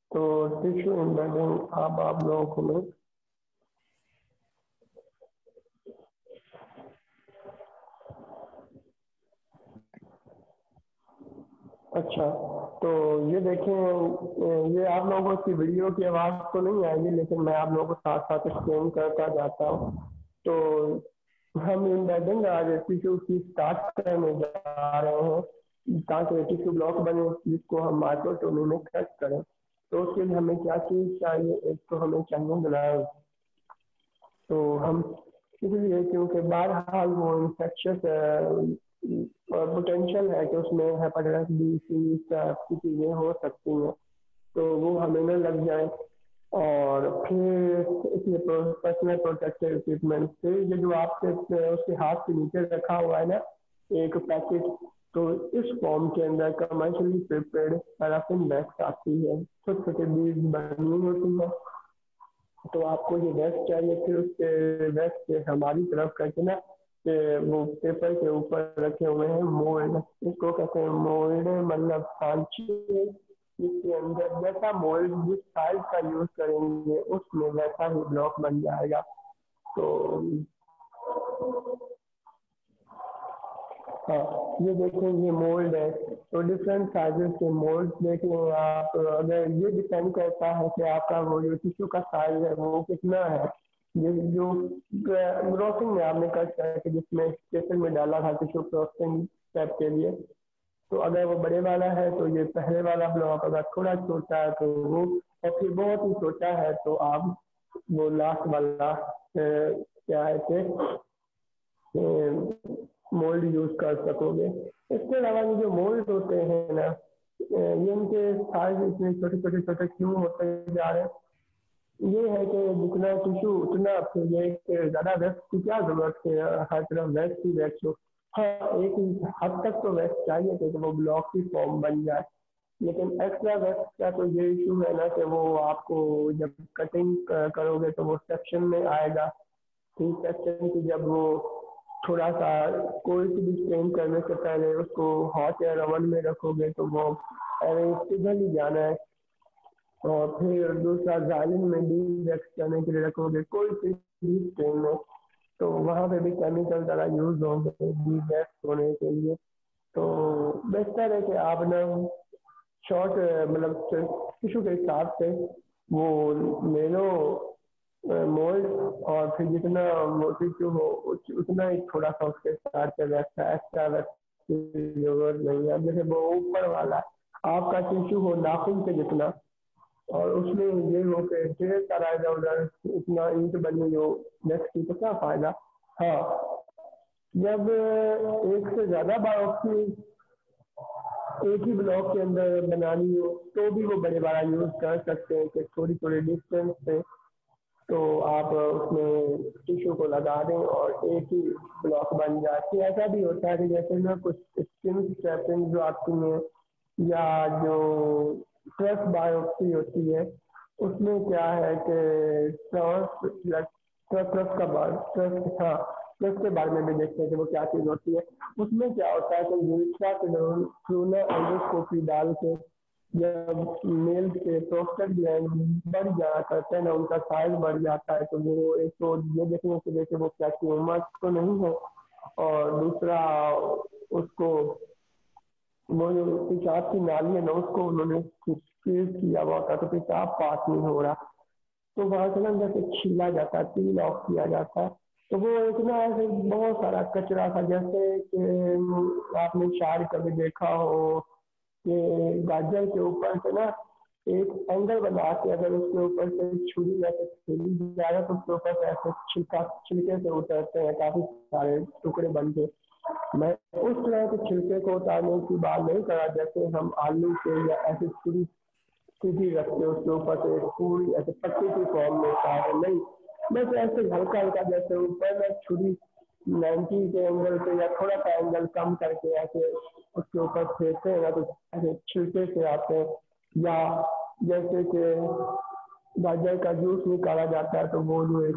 तो tissue embedding आप लोगों को मैं अच्छा, तो ये देखें, ये आप लोगों की वीडियो की आवाज़ तो नहीं आएगी, लेकिन मैं आप लोगों को साथ साथ एक्सप्लेन करता जाता हूँ। तो हम एम्बेडिंग आज टिश्यू की स्टार्ट करने जा रहे हैं ताकि टिश्यू ब्लॉक बने जिसको हम माइक्रोटोमी में कट करें। तो उसके लिए हमें क्या चीज़ चाहिए? एक तो हमें चाहिए ग्लव्स। तो हम इसलिए क्योंकि बहरहाल वो इन्फेक्शस पोटेंशियल है कि उसमें हेपेटाइटिस बी सी की चीज़ें हो सकती हैं, तो वो हमें न लग जाए। और फिर इसलिए पर्सनल प्रोटेक्टिव इक्विपमेंट से ये जो आपके उसके हाथ के नीचे रखा हुआ है ना एक पैकेट, तो इस फॉर्म के अंदर कमर्शियली प्रिपेयर्ड पैराफिन वैक्स आती है, छोटे छोटे बीज बनी होती है। तो आपको ये वैक्स चाहिए, फिर उसके वैक्स से हमारी तरफ करके ना कि वो पेपर के ऊपर रखे हुए हैं मोल्ड, इसको कहते हैं मोल्ड, मतलब सांचे, जिसके अंदर जैसा मोल्ड जिस साइज का यूज करेंगे उसमें वैसा ही ब्लॉक बन जाएगा। तो हाँ, ये देखें ये मोल्ड है, तो डिफरेंट साइजेस के मोल्ड देखें आप। अगर ये डिपेंड करता है कि आपका वो जो टिश्यू का साइज है वो कितना है। ये जो ग्रोथिंग में आपने कट करके जिसमें स्टेशन में डाला था टिश्यू ग्रोथिंग स्टेप के लिए, तो अगर वो बड़े वाला है तो ये पहले वाला ब्लॉक, अगर थोड़ा छोटा है तो वो, और फिर बहुत ही छोटा है तो आप वो लास्ट वाला क्या है कि मोल्ड यूज कर सकोगे। इसके अलावा ये जो मोल्ड होते हैं ना, ये इनके साइज इतने छोटे छोटे छोटे क्यों होते जा रहे हैं? ये है कि जितना टिश्यू उतना फिर ये ज्यादा वैक्स की क्या जरूरत है, हर तरफ वैक्स ही वैक्स हो। हाँ, एक हद तक तो वैक्स चाहिए कि वो ब्लॉक की फॉर्म बन जाए, लेकिन एक्स्ट्रा वैक्स का तो ये इशू है ना कि वो आपको जब कटिंग करोगे तो वो सेक्शन में आएगा। ठीक, सेक्शन की जब वो थोड़ा सा कोई सी भी स्टेन करने से पहले उसको हॉट एयर ओवन में रखोगे तो वो अरे पिघल ही जाना है। और फिर दूसरा जालिन में डी वैक्स करने के लिए रखोगे कोई सी भी स्टेन में, तो वहाँ पे भी केमिकल ज़्यादा यूज होंगे डी वैक्स होने के लिए। तो बेहतर है कि आप ना शॉर्ट मतलब टिश्यू के हिसाब से वो ले लो मोल्ड, और फिर जितना मोटी टिश्यू हो उतना ही थोड़ा सा उसके साथ से वैसा एक्स्ट्रा वैक्स की जरूरत नहीं है। अब जैसे वो ऊपर वाला आपका टिश्यू हो नाखून के जितना, और उसमें ये हो के ढेर सारा इधर उधर इतना ईंट बनी हो नेक्स्ट की, तो क्या फायदा। हाँ, जब एक से ज्यादा बायोप्सी एक ही ब्लॉक के अंदर बनानी हो तो भी वो बड़े वाला यूज कर सकते हैं कि थोड़ी थोड़ी डिस्टेंस पे तो आप उसमें टिश्यू को लगा दें और एक ही ब्लॉक बन जाती है। ऐसा भी होता है कि जैसे ना कुछ स्किन स्ट्रैपिंग जो आती हैं या जो ट्रस्ट बायोप्सी होती है, उसमें क्या है कि ट्रस्ट ट्रस्ट का ट्रस्ट, हाँ, ट्रस्ट के बारे में भी देखते हैं कि वो क्या चीज़ होती है। उसमें क्या होता है कि यूरिथ्रा के थ्रू ना एंडोस्कोपी डाल के जब मेल के प्रोस्टेट ग्लैंड बढ़ जाया करते हैं ना, उनका साइज बढ़ जाता है, तो वो एक तो ये देखने के लिए कि वो क्या ट्यूमर तो नहीं है, और दूसरा उसको वो जो पेशाब की नाली है ना उसको उन्होंने सील किया हुआ था, तो पेशाब पास नहीं हो रहा, तो वहाँ से ना अंदर से छीला जाता है, पील ऑफ किया जाता है। तो वो एक ना ऐसे बहुत सारा कचरा था, जैसे कि आपने शायद कभी देखा हो कि गाजर के ऊपर से ना एक एंगल बना के अगर उसके ऊपर से छुरी ऐसे छुरी जाएगा तो उसके ऊपर से ऐसे छिलका छिलके से उतरते हैं काफी सारे टुकड़े बन के। मैं उस तरह के छिलके को उतारने की बात नहीं कर रहा, जैसे हम आलू के या ऐसे छुरी सीधी रख के उसके ऊपर से पूरी ऐसे पत्ती की फॉर्म में उतारे नहीं, बस ऐसे हल्का हल्का जैसे ऊपर में छुरी 90 के एंगल पे या थोड़ा सा एंगल कम करके ऐसे उसके ऊपर फेंकते हैं ना, तो ऐसे छिलके से आते हैं। या जैसे कि गाजर का जूस निकाला जाता है तो वो जो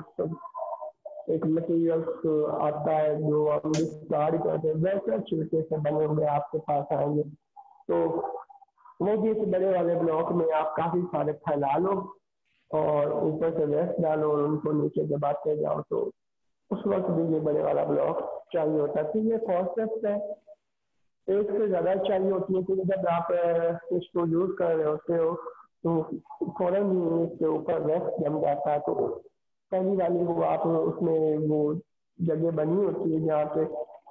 एक मटेरियल आता है जो हम डिस्कार्ड करते हैं, वैसे छिलके से बने हुए आपके पास आएंगे। तो وہ بھی اس بڑے والے بلاک میں آپ کافی سارے پھیلا لو اور اوپر سے ویسٹ ڈالو اور ان کو نیچے دباتے جاؤ تو اس وقت بھی یہ بڑے والا بلاک چاہیے ہوتا ہے. پھر یہ کانسیپٹ ہے ایک سے زیادہ چاہیے ہوتی ہے کیونکہ جب آپ اس کو یوز کر رہے ہوتے ہو تو فوراً ہی اس کے اوپر ویکس جم جاتا ہے. تو پہلی والی وہ آپ اس میں وہ جگہ بنی ہوتی ہے جہاں پہ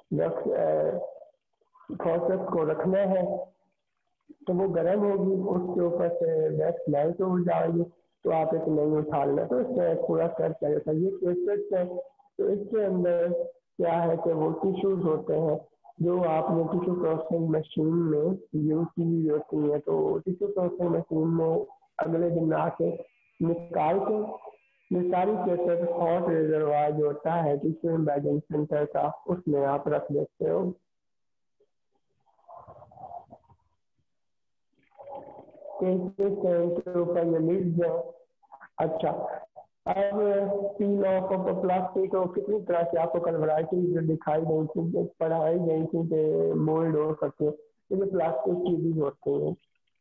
ویکس کانسیپٹ کو رکھنا ہے تو وہ گرم ہوگی اس کے اوپر سے ویکس میلٹ ہو جائے گی تو آپ ایک نہیں اٹھا لینا تو اس سے پورا کر چاہیے ہوتا ہے. یہ کیسٹ ہے تو اس کے اندر کیا ہے کہ وہ ٹیشوز ہوتے ہیں جو آپ نے ٹیشو پروسیسنگ مشین میں یوز کی ہوتی ہے تو ٹیشو پروسیسنگ مشین میں اگلے دن آ کے نکال کے یہ ساری کیسٹ ہاٹ ریزروائر جو ہوتا ہے ٹیشو امبیڈنگ سینٹر کا اس میں آپ رکھ دیتے ہو. کے اوپر یہ لیڈ ہے. اچھا اب پیل آف پلاسٹک اور کتنی طرح سے آپ کو کل ورائٹیز دکھائی گئی تھی پڑھائی گئی تھی کہ مولڈ ہو سکے یہ پلاسٹک کی بھی ہوتے ہیں.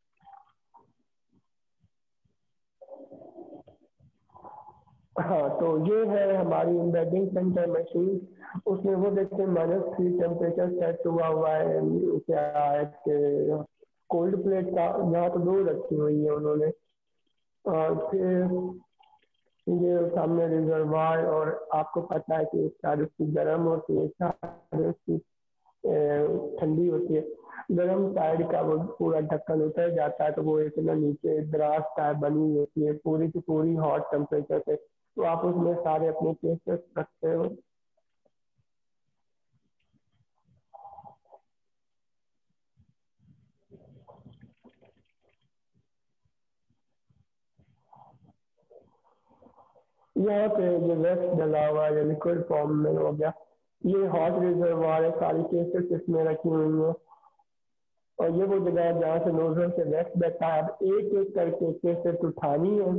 ہاں تو یہ ہے ہماری امبیڈنگ سینٹر مشین اس میں وہ دیکھتے ہیں -3 ٹیمپریچر سیٹ ہوا ہے کیا ہے کہ کولڈ پلیٹ کا یہاں تو دو رکھی ہوئی ہے انہوں نے اور پھر یہ سامنے ریزروائر اور آپ کو پتا ہے کہ ایک سائڈ اس کی گرم ہوتی ہے ایک سائڈ اس کی ٹھنڈی ہوتی ہے. گرم سائڈ کا وہ پورا ڈھکن اتر جاتا ہے تو وہ ایک نا نیچے دراز ٹائپ بنی ہوتی ہے پوری کی پوری ہاٹ ٹیمپریچر پہ تو آپ اس میں سارے اپنے کیسز رکھتے ہو. یہاں پہ جو ویسٹ ڈلا ہوا ہے لکوڈ فارم میں ہو گیا یہ ہاٹ ریزروائر ہے ساری کیسز اس میں رکھی ہوئی ہیں اور یہ وہ جگہ ہے جہاں سے نوزل سے ویسٹ بیٹھا ہے. اب ایک ایک کر کے کیسز اٹھانی ہے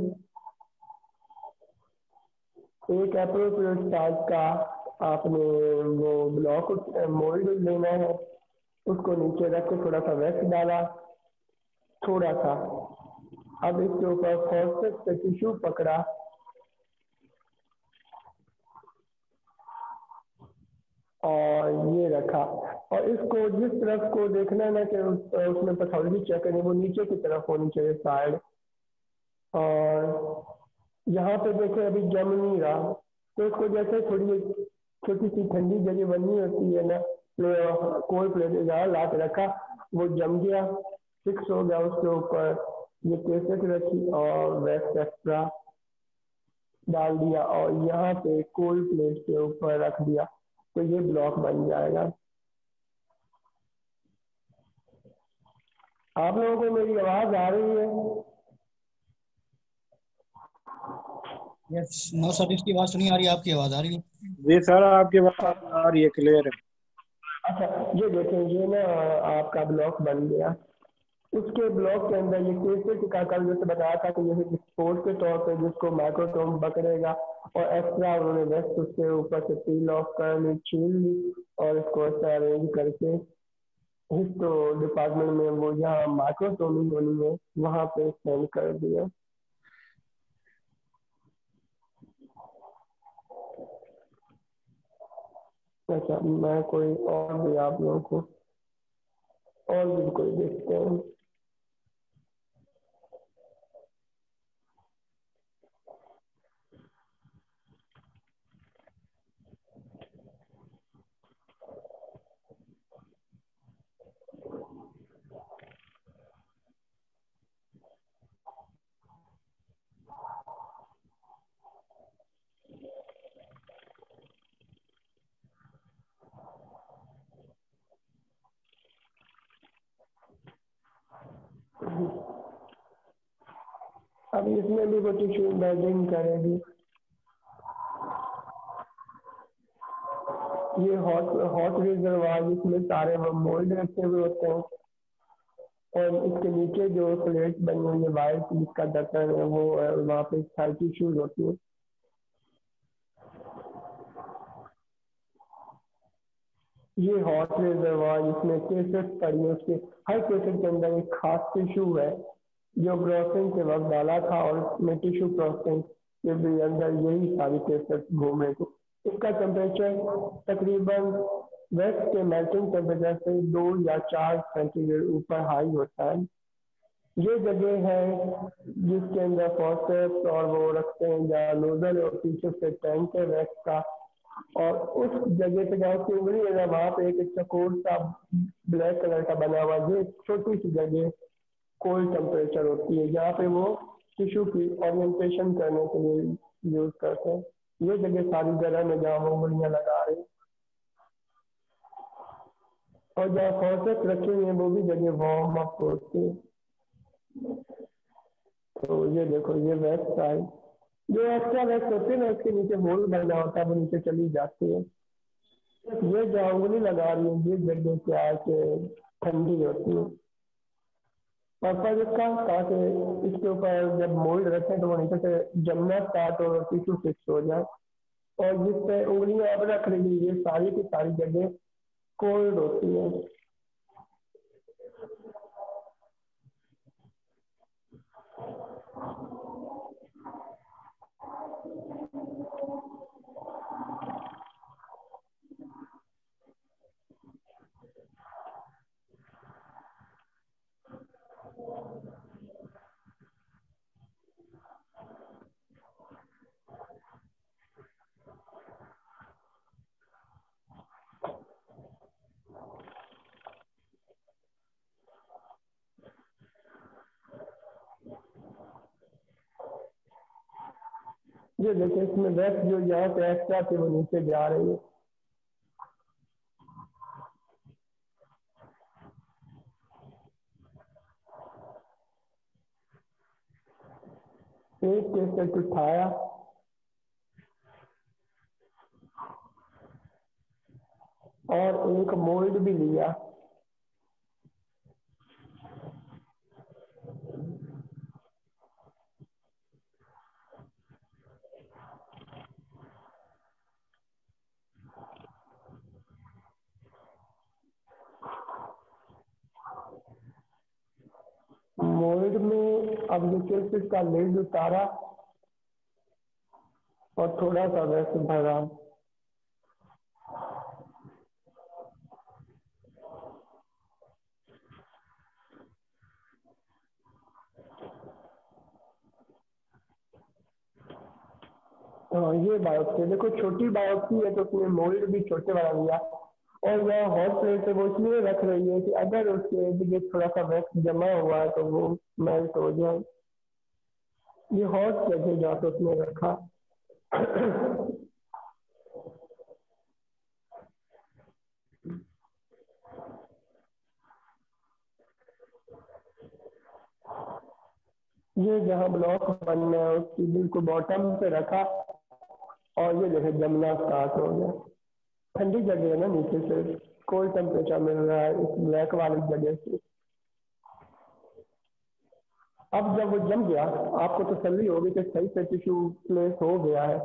ایک اپروپریٹ سائز کا آپ نے وہ بلاک مولڈ لینا ہے اس کو نیچے رکھ کے تھوڑا سا ویسٹ ڈالا تھوڑا سا اب اس کے اوپر فورسپ سے ٹیشو پکڑا اور یہ رکھا اور اس کو جس طرف کو دیکھنا ہے نا کہ اس میں پیتھولوجی چیک کرنی وہ نیچے کی طرف ہونی چاہیے سائڈ اور یہاں پہ دیکھیں ابھی جم نہیں رہا تو اس کو جیسے تھوڑی چھوٹی سی ٹھنڈی جگہ بنی ہوتی ہے نا کولڈ پلیٹ جہاں لا کے رکھا وہ جم گیا فکس ہو گیا اس کے اوپر یہ کیسٹ رکھی اور ویسٹ ایکسٹرا ڈال دیا اور یہاں پہ کولڈ پلیٹ کے اوپر رکھ دیا تو یہ بلاک بن جائے گا. آپ لوگوں کو میری آواز آ رہی ہے؟ یس نو سر اس کی آواز تو نہیں آ رہی آپ کی آواز آ رہی ہے. جی سر آپ کی آواز آ رہی ہے کلیئر ہے. اچھا یہ دیکھیں یہ نا آپ کا بلاک بن گیا اس کے بلاک کے اندر یہ کیسٹ کا کل جیسے بتایا تھا کہ یہ سپورٹ کے طور پہ جس کو مائکروٹوم پکڑے گا اور ایکسٹرا انہوں نے ویسٹ اس کے اوپر سے پیل آف کر لی چھیل لی اور اس کو ایسا ارینج کر کے ہسٹو ڈپارٹمنٹ میں وہ جہاں مائکروٹومی ہونی ہے وہاں پہ سینڈ کر دیا. اچھا میں کوئی اور بھی آپ لوگوں کو اور بھی کوئی دیکھتے ہیں. اب اس میں بھی وہ ٹیشو بیڈنگ کرے گی یہ ہاٹ ریزروائر جس میں سارے وہ مولڈ رکھے ہوئے ہوتے ہیں اور اس کے نیچے جو پلیٹ بنی ہوئی ہے وائٹ جس کا ڈھکن ہے وہ وہاں پہ ساری ٹیشوز ہوتی ہے. یہ हॉट रिजर्वायर जिसमें केसेस पड़ी है, उसके हर केसेस के अंदर एक खास टिश्यू है जो क्रॉसिंग के वक्त डाला था और उसमें टिश्यू क्रॉसिंग के भी अंदर यही सारी केसेस घूम रहे थे। इसका टेम्परेचर तकरीबन वेस्ट के मेल्टिंग टेम्परेचर से 2 या 4 सेंटीग्रेड ऊपर हाई होता है। ये जगह है जिसके अंदर फॉस्फेट्स और वो रखते हैं जहाँ नोजल और पीछे से टैंक है वैक्स का, और उस जगह पे जहाँ की उंगली है ना वहाँ पे एक चकोर सा ब्लैक कलर का बना हुआ ये छोटी सी जगह कोल्ड टेम्परेचर होती है जहाँ पे वो टिश्यू की ओरिएंटेशन करने के लिए यूज करते हैं। ये जगह सारी गर्म है जहाँ वो उंगलियां लगा रही हैं, और जहाँ फॉस्फेट रखी हुई है वो भी जगह वार्म अप होती है। तो ये देखो ये वैक्स है, जो एक्स्ट्रा वैक्स होती है ना उसके नीचे होल बना होता है वो नीचे चली जाती है। ये जो उंगली लगा रही है ये जगह क्या है कि ठंडी होती है, पर्पज इसका ताकि इसके ऊपर जब मोल्ड रखें तो वो नीचे से जमना स्टार्ट हो और टिश्यू फिक्स हो जाए, और जिस पे उंगलियां अब रख रही है ये सारी की सारी जगह कोल्ड होती है। ये देखिए इसमें वैक्स जो यहाँ से एक्स्ट्रा थी वो नीचे जा रही है। एक केसेट उठाया और एक मोल्ड भी लिया, मोल्ड में अब ये केसेट का लेड उतारा और थोड़ा सा वैक्स भरा। हाँ ये बायोप्सी देखो छोटी बायोप्सी है तो उसमें मोल्ड भी छोटे वाला लिया, और यहाँ हॉट प्लेट है वो इसलिए रख रही है कि अगर उसके इर्द थोड़ा सा वैक्स जमा हुआ है तो वो मेल्ट हो जाए। ये हॉट जगह जहाँ पे उसने रखा। ये जहाँ ब्लॉक बनना है उसकी बिल्कुल बॉटम पे रखा और ये जैसे जमना स्टार्ट हो गया। ठंडी जगह है ना नीचे से कोल्ड टेम्परेचर मिल रहा है इस ब्लैक वाली जगह से। अब जब वो जम गया आपको तसल्ली होगी कि सही से टिश्यू प्लेस हो गया है।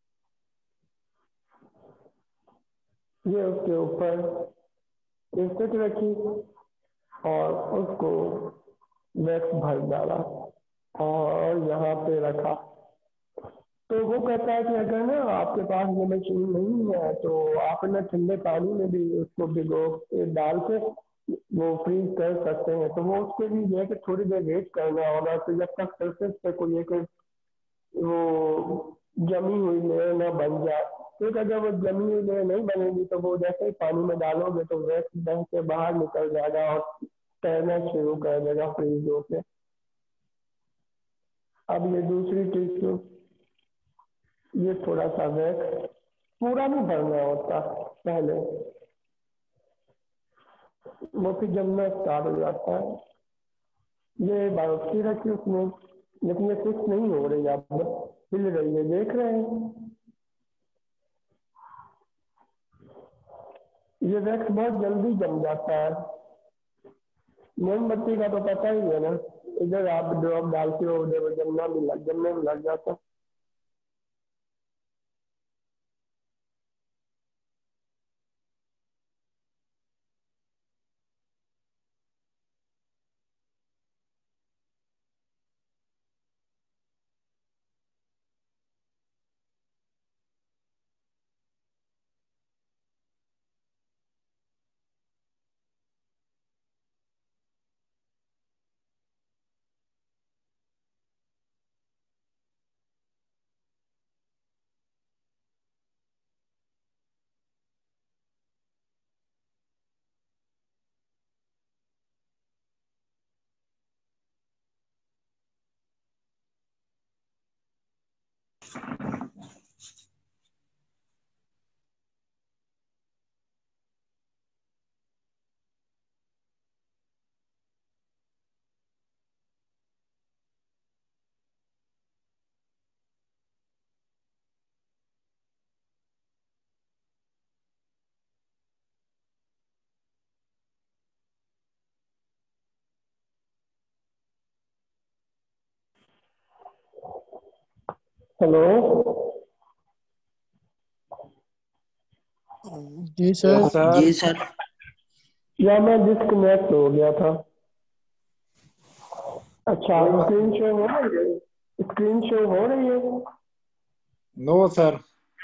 ये उसके ऊपर स्टिक रखी और उसको वैक्स भर डाला और यहाँ पे रखा। तो वो कहता है कि अगर ना आपके पास ये मशीन नहीं है तो आप ना ठंडे पानी में भी उसको भिगो डाल के वो फ्रीज कर सकते हैं। तो वो उसके लिए ये है कि थोड़ी देर वेट करना होगा, तो जब तक सरफेस पे कोई एक वो जमी हुई लेयर ना बन जाए, क्योंकि अगर वो जमी हुई लेयर नहीं बनेगी तो वो जैसे ही पानी में डालोगे तो वैक्स बह के बाहर निकल जाएगा और तैरना शुरू कर देगा फ्रीज होके। अब ये दूसरी टिश्यू ये थोड़ा सा वैक्स पूरा नहीं भरना होता पहले, वो फिर जमना स्टार्ट हो जाता है। ये बायोप्सी रखी उसमें लेकिन ये फिक्स नहीं हो रही, आप हिल रही है देख रहे हैं। ये वैक्स बहुत जल्दी जम जाता है। मोमबत्ती का तो पता ही है ना, इधर आप ड्रॉप डालते हो उधर वो जमने में लग जाता है। हेलो। जी सर। सर जी सर। या मैं डिस्कनेक्ट हो गया था। अच्छा, कोई बात स्क्रीन शो हो रही है? स्क्रीन शो हो रही है? No sir.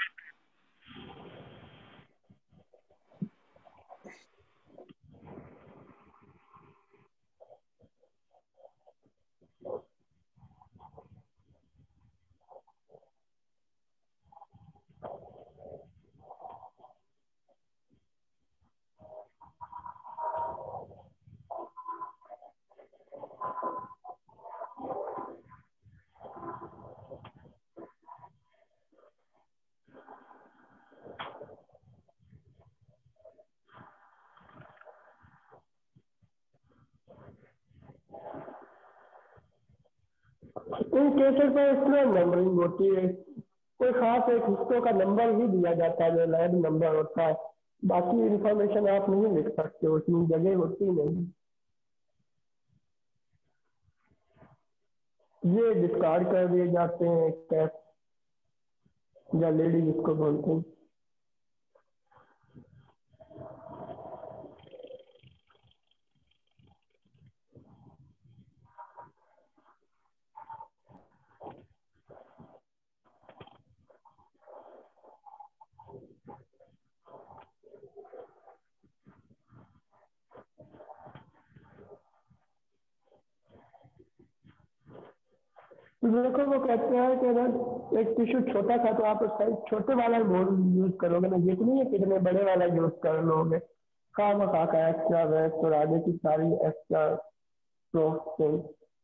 इन केसेस में इसमें नंबरिंग होती है, कोई खास एक हिस्सों का नंबर ही दिया जाता है जो लैब नंबर होता है, बाकी इंफॉर्मेशन आप नहीं लिख सकते, उसमें जगह होती नहीं। ये डिस्कार्ड कर दिए जाते हैं कैप या लेडी जिसको बोलते हैं। देखो वो कहते हैं कि अगर एक टिश्यू छोटा था तो आप उसका एक छोटे वाला मोड यूज करोगे ना, ये तो नहीं है कि इतने बड़े वाला यूज कर लोगे, खा का एक्स्ट्रा वेस्ट और आगे की सारी एक्स्ट्रा प्रोसेसिंग।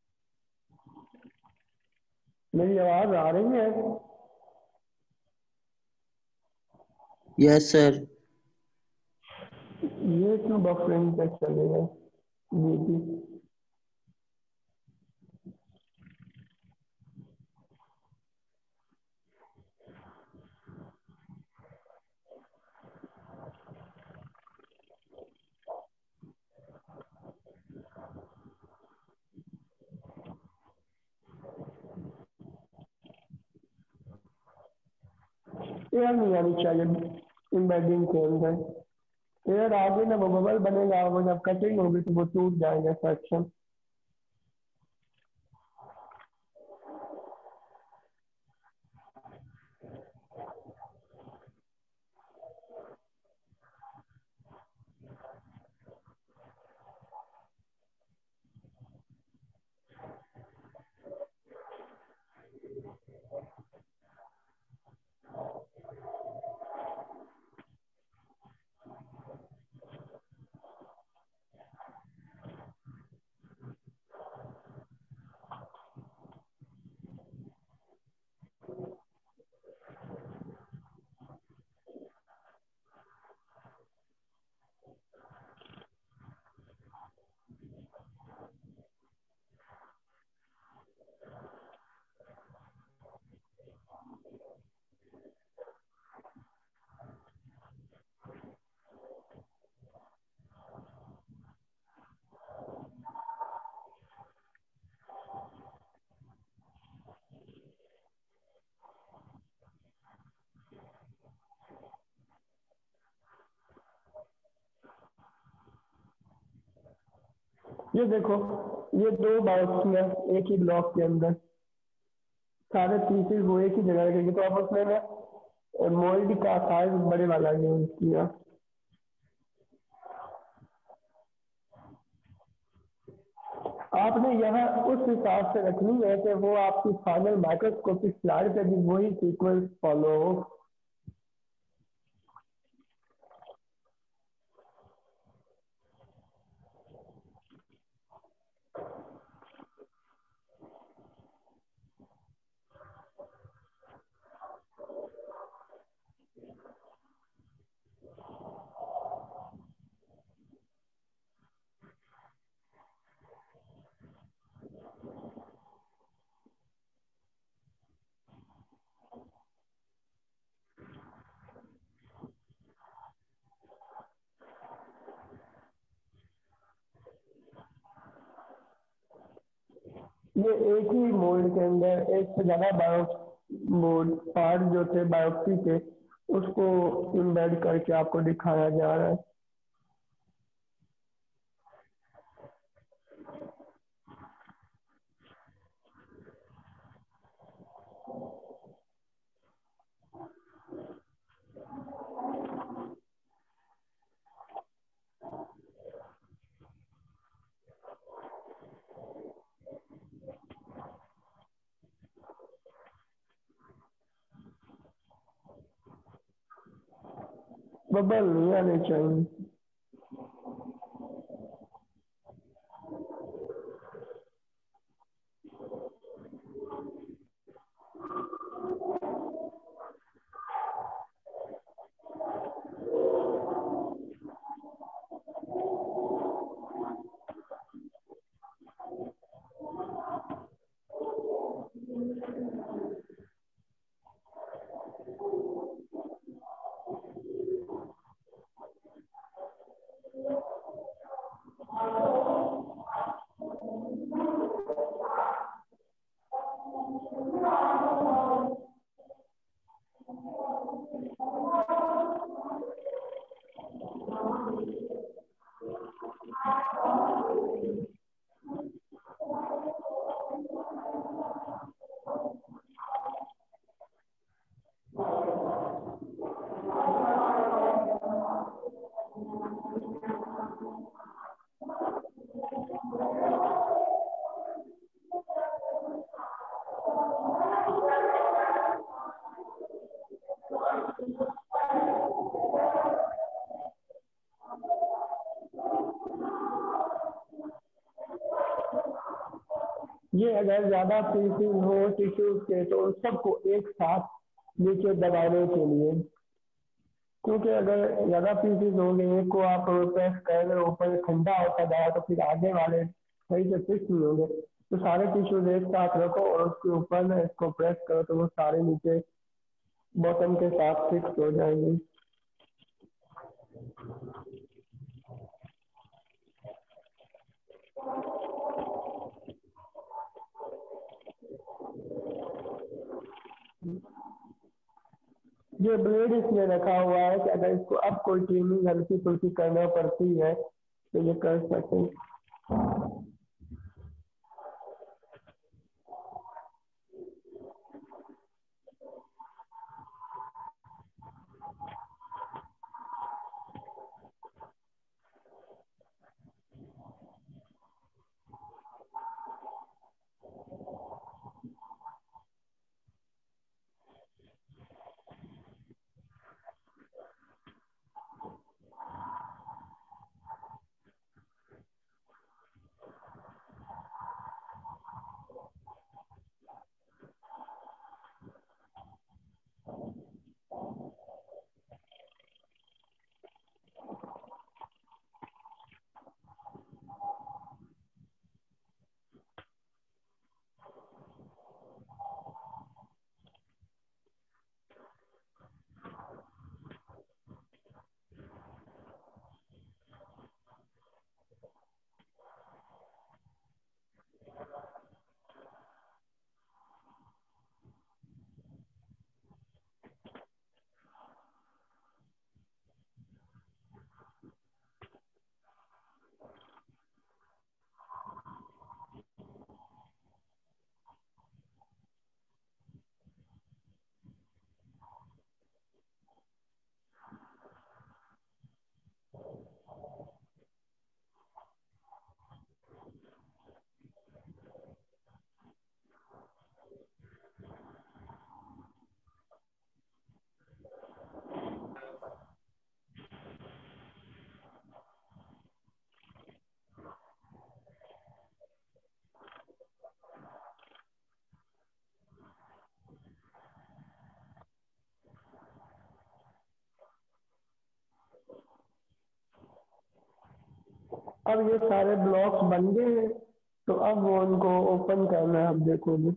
मेरी आवाज आ रही है? Yes sir. ये क्यों बफरिंग पे चलेगा? जी जी। एयर नहीं आनी चाहिए इम्बेडिंग के अंदर। एयर आगे ना वो बबल बनेगा, वो जब कटिंग होगी तो वो टूट जाएगा सेक्शन। ये देखो, ये दो बॉक्स में एक ही ब्लॉक के अंदर सारे पीसेस वो एक ही जगह रखेंगे, तो आप उसमें ना मोल्ड का साइज बड़े वाला यूज किया। आपने यहाँ उस हिसाब से रखनी है कि वो आपकी फाइनल माइक्रोस्कोपिक स्लाइड पे भी वही सीक्वेंस फॉलो हो। ये एक ही मोल्ड के अंदर एक से ज्यादा वो पार्ट जो थे बायोप्सी के उसको इम्बेड करके आपको दिखाया जा रहा है। बबल नहीं आने चाहिए। ये अगर ज्यादा पीसेस हो टिश्यूज के तो उन सबको एक साथ नीचे दबाने के लिए, क्योंकि अगर ज्यादा पीसेस होंगे एक को आप प्रेस कर रहे हो ऊपर ठंडा होता जाए तो फिर आगे वाले सही से फिक्स नहीं होंगे। तो सारे टिश्यूज एक साथ रखो और उसके ऊपर ना इसको प्रेस करो तो वो सारे नीचे बॉटम के साथ फिक्स हो जाएंगे। ये ब्लेड इसमें रखा हुआ है कि अगर इसको अब कोई ट्रिमिंग हल्की फुल्की करना पड़ती है तो ये कर सकें। अब ये सारे ब्लॉक्स बन गए हैं तो अब वो उनको ओपन करना है। अब देखोगे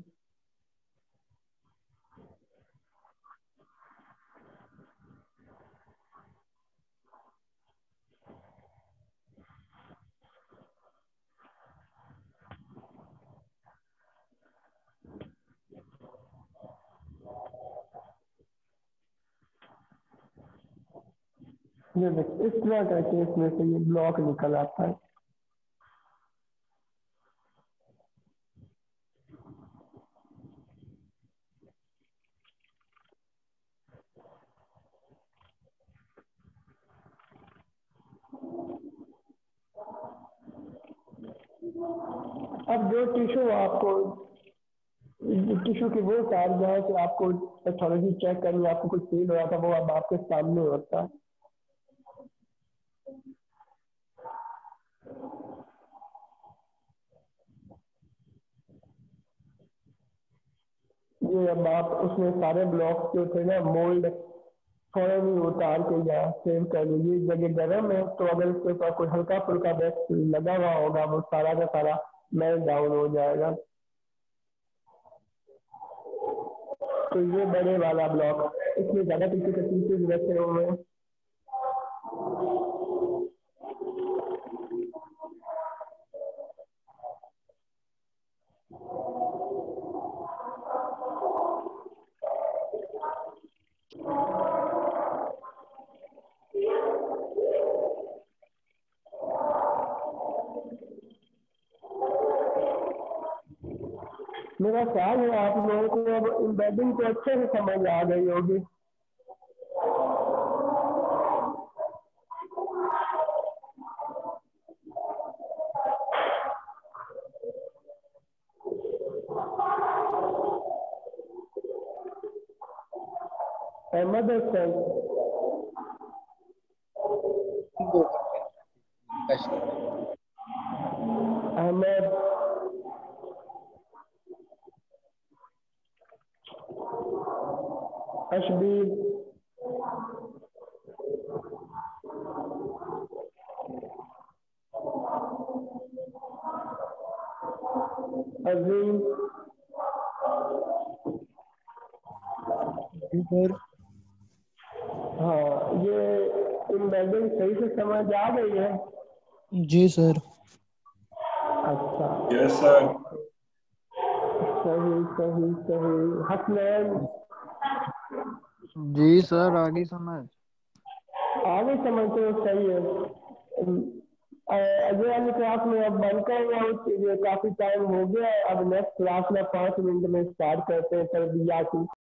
یہ دیکھ اس طرح کر کے اس میں سے یہ بلاک نکل آتا ہے. اب جو ٹیشو آپ کو ٹیشو کی وہ سائڈ جو ہے کہ آپ کو پیتھولوجی چیک کرنی آپ کو کچھ فیل ہو رہا تھا وہ اب آپ کے سامنے ہوتا ہے. یہ اب آپ اس میں سارے بلاکس جو تھے نا مولڈ فوراً ہی اتار کے یا سیو کر لیجیے. جگہ گرم ہے تو اگر اس کے اوپر کوئی ہلکا پھلکا بیکس لگا ہوا ہوگا وہ سارا کا سارا میلٹ ڈاؤن ہو جائے گا. تو یہ بڑے والا بلاک اس میں زیادہ پیچھے کے پیسز رکھے ہوئے ہیں. میرا خیال ہے آپ لوگوں کو اب امبیڈنگ کو اچھے سے سمجھ آ گئی ہوگی. احمد حسین احمد اشبیر عظیم ہاں یہ امبیڈنگ صحیح سے سمجھ آ گئی ہے. جی سر. اچھا یس سر. صحیح صحیح صحیح. حسنین جی سر آگے سمجھ. آگے سمجھتے ہو صحیح ہے. اجے والی کلاس میں اب بند کر رہا ہوں کہ یہ کافی ٹائم ہو گیا ہے. اب نیکسٹ کلاس میں 5 منٹ میں اسٹارٹ کرتے ہیں تربیت کی.